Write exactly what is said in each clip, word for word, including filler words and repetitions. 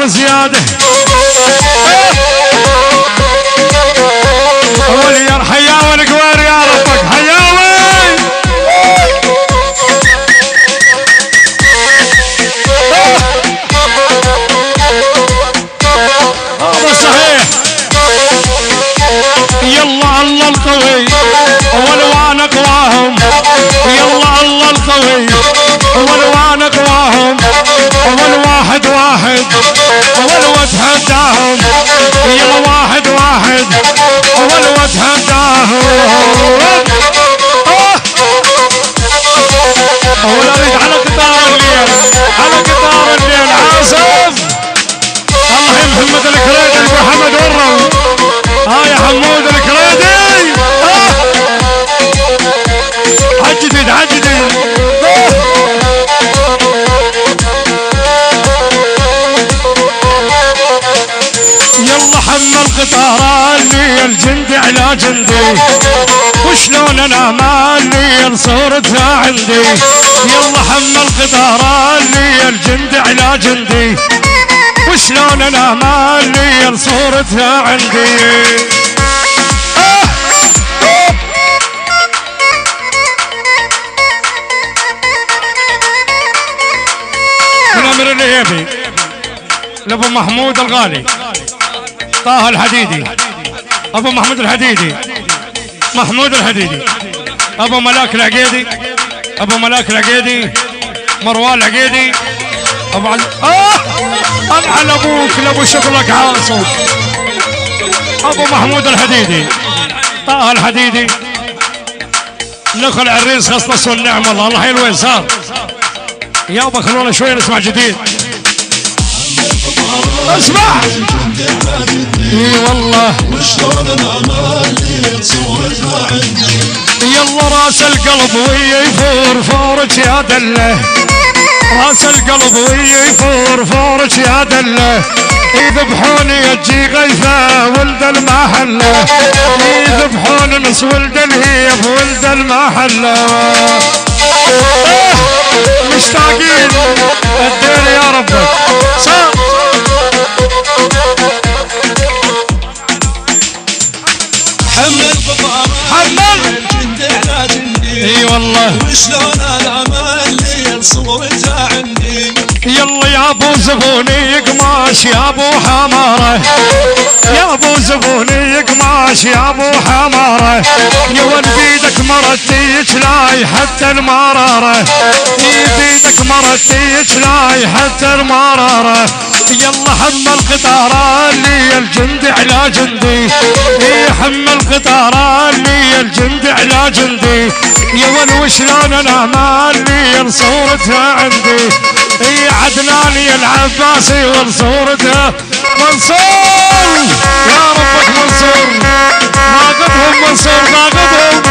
عمر زياده اولي يا حياوي القوار يا ربك حياوي هذا صحيح يلا الله القوي والوان اقواهم يلا الله القوي والوان اقواهم والواحد واحد والوجه هداهم يلا واحد واحد والوجه هداهم اولادي على قطار الليل على قطار الليل عاصف الله يا محمد الكريدي ابو حمد ورم ها يا حمود الكريدي عجدي عجدي يلا حمل قطار اللي الجندي على جندي وشلون انا مالي صورتها عندي يلا حمل قطار اللي الجندي على جندي وشلون انا مالي صورتها عندي آه. من امر الهيبي لابو محمود الغالي طه الحديدي ابو محمود الحديدي محمود الحديدي ابو ملاك العقيدي ابو ملاك العقيدي مروان العقيدي ابو عز... اه انعل ابوك لابو شغلك عاصم ابو محمود الحديدي طه الحديدي نخل عريس خصص والنعم الله الله حلو وين صار يابا خلونا شوي نسمع جديد اسمع اي والله وشلون الامال اللي صورتها عندي يلا راس القلب ويفور فورك يا دله راس القلب ويفور فورك يا دله يذبحوني يجي غيثه ولد المحله يذبحون نص ولد الهيب ولد المحله مشتاقين الدين يا ربك صار حمل حمل اي والله وشلون العمل اللي صورتها عندي يلا يا ابو زبوني قماش يا ابو حماره يا ابو زبوني قماش يا ابو حماره يون بيدك مرتيك لاي حتى المراره بيدك مرتيك لاي حتى المراره يلا حمل قطار اللي الجندي على جندي حمل قطار اللي الجندي على جندي يا ول وشلون انا مالي صورتها عندي يا عدنان يا العباسي وصورتها منصور يا ربك منصور ناقضهم منصور ناقضهم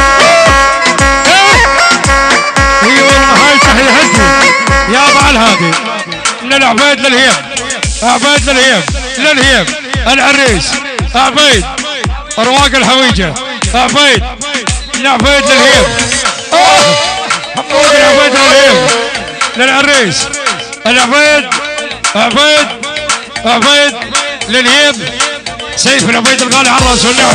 اي والله هاي تحيه هدي يا ابو الهادي من العبيد للهيب عبيد للهيب للهيب العريس عبيد رواق الحويجه عبيد العبيد للهيب حمود العبيد للهيب للعريس العبيد عبيد عبيد للهيب سيف العبيد الغالي على الراس والنعم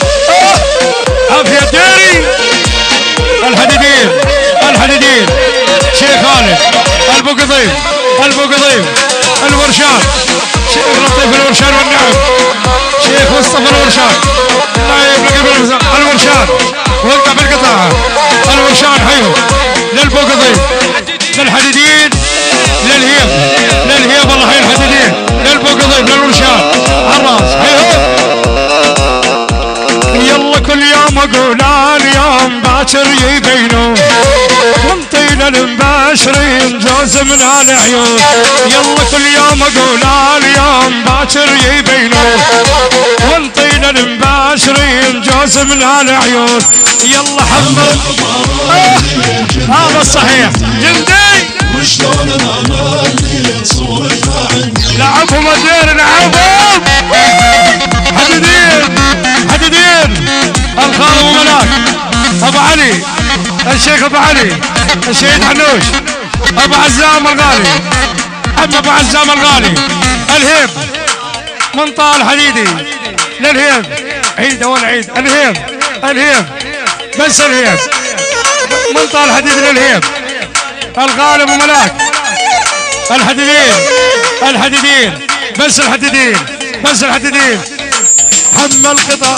عافيه ديري الحديدين الحديدين شيخ خالد البو قضيب البو قضيب الورشان شيخ لطيف الورشان والنعم شيخ مصطفى الورشان نايب لقب الورشان وقع بالقطاعه الورشان حيو للبو قضيب للحديدين للهيب للهيب الله حي الحديدين للبو قضيب للورشان عالراس حيو يلا كل يوم اقول اليوم باكر يبينون وانطينا المباشرين جوز من العيون يلا كل يوم اقول اليوم باكر يبينون وانطينا المباشرين جوز من العيون يلا حمل هذا الصحيح جندي وشلون الامال اللي صورتها عندي لعبهم الدير لعبهم حديدين حديدين الخال ابو ملاك ابو علي الشيخ ابو علي الشهيد حنوش ابو عزام الغالي عم ابو عزام الغالي الهيب من طه الحديدي للهيب. عيد اول عيد. الهيب الهيب بس الهيب من طه الحديدي للهيب. الغالب وملاك الحديدين الحديدين بس الحديدين بس الحديدين. حمل قطار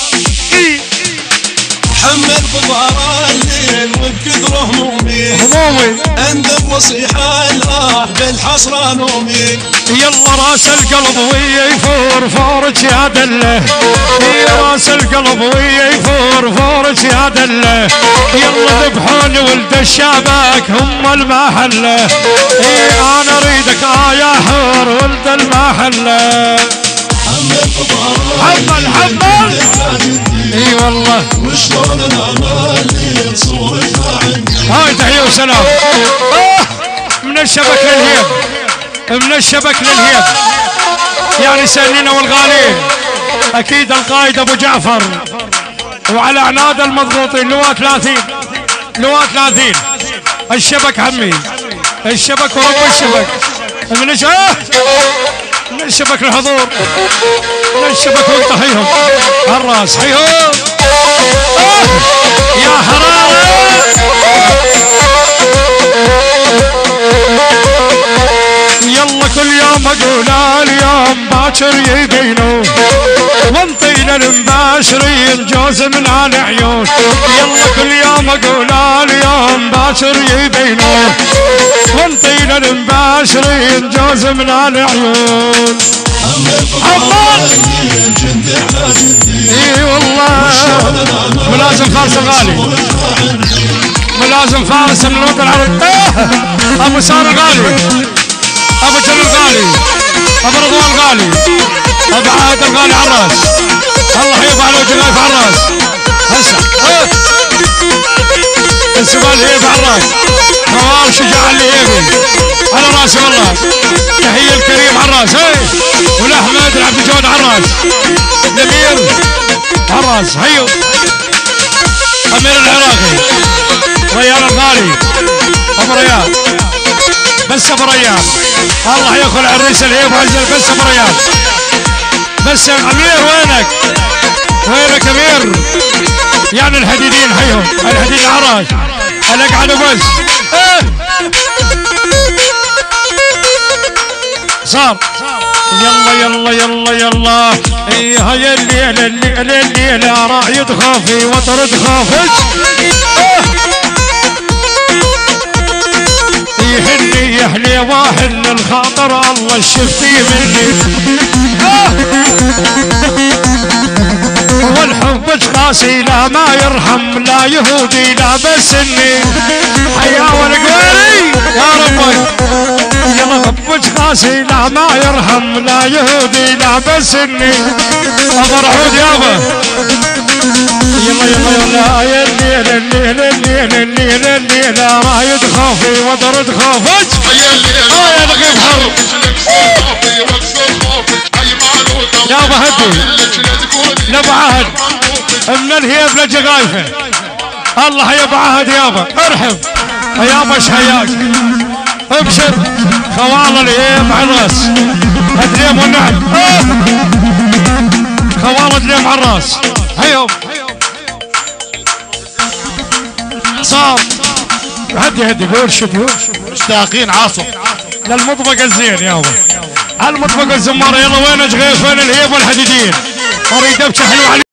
حمل قطار الليل وبكثر همومي همومي اندب وصيحة الراح بالحسرة نومي. يلا راس القلب ويا يفور فورج يا دله. يا راس القلب ويا يفور فورج يا دله. يلا ذبحوني ولد الشبك هم المحله. اي انا اريدك آه يا حور ولد المحله. حمل قطار حمل حمل اي والله. وشلون الامال اللي تصورتها عندي. هاي تحيه وسلام. آه من الشبك للهيب من الشبك للهيب. يعني سنين والغالين اكيد القائد ابو جعفر وعلى عناد المضغوطين لواء ثلاثين لواء ثلاثين. الشبك عمي الشبك ورب الشبك من الش... آه من الشبك الحضور من الشبك وانتحيهم الراس حيهم. آه يا حرارة يلا كل يوم اقول اليوم باكر يبينون وانطين المباشرين جوز من العيون. يلا كل يوم اقول اليوم باكر يبينون وانطين المباشرين جوز من العيون. حمل اي والله. ملازم فارس الغالي ملازم فارس من الوطن العربي. آه ابو سار الغالي ابو جلال الغالي ابو رضوان الغالي ابو عاد الغالي على الراس. الله يرضى على وجه الغايب على الراس. هسه آه. السبال هيب على الراس. خوار شجاع الهيبي على راسي والله. تحيه الكريم على الراس. هي والاحمد العبد الجواد على الراس. الامير على الراس. هيو امير العراقي ريان الغالي ابو ريان بس ابو ريان. الله ياخذ عريس الهيب وعزل بس ابو ريان. بس يا امير وينك وينك امير. يعني الحديدين حيهم الحديد العراج الاقعد بس. اه صار يلا يلا يلا يلا. اي هاي الليله الليله الليله رايد خافي وطرد خافج. اه يهني يحلي واحن الخاطر الله شفتي مني. آه والحب قاسي لا ما يرحم لا يهودي لا بس اني حيا والقواري يا ربي. يلا حبك قاسي لا ما يرحم لا يهودي لا بس اني ابو رعود يابا. يلا يلا يلا يا الليل الليل الليل الليل الليل رايد خافي وطرد خافج. اه يا دقيق حر يا ابو هدي لابو عهد من الهيب لجغايفه. الله يا ابو عهد يابا ارحب يابا ايش حياك. ابشر خوال الهيب على الراس الدريم والنعم. اه خوال الدريم على الراس. هيوم صار هدي هدي بورشب مشتاقين عاصم للمطبق الزين يابا. هالمطبق الزماره. يلا وين اشغيف وين الهيب والحديدين. اريد ابكي حلو علي.